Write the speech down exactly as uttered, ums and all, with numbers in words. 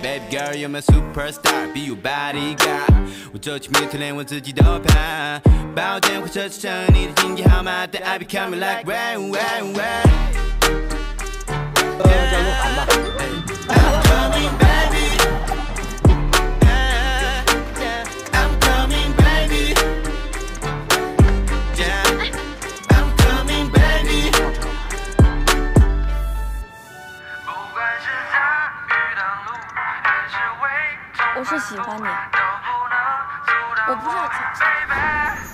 Baby girl, you're my superstar, be your bodyguard。我走起迷途连我自己都怕，抱歉会奢侈成你的经济号码，但 I be coming like rain, rain, rain。 呃，叫鹿晗吧。 I'm coming, baby。I'm coming, baby。I'm coming, baby。 我是喜欢你，我不是。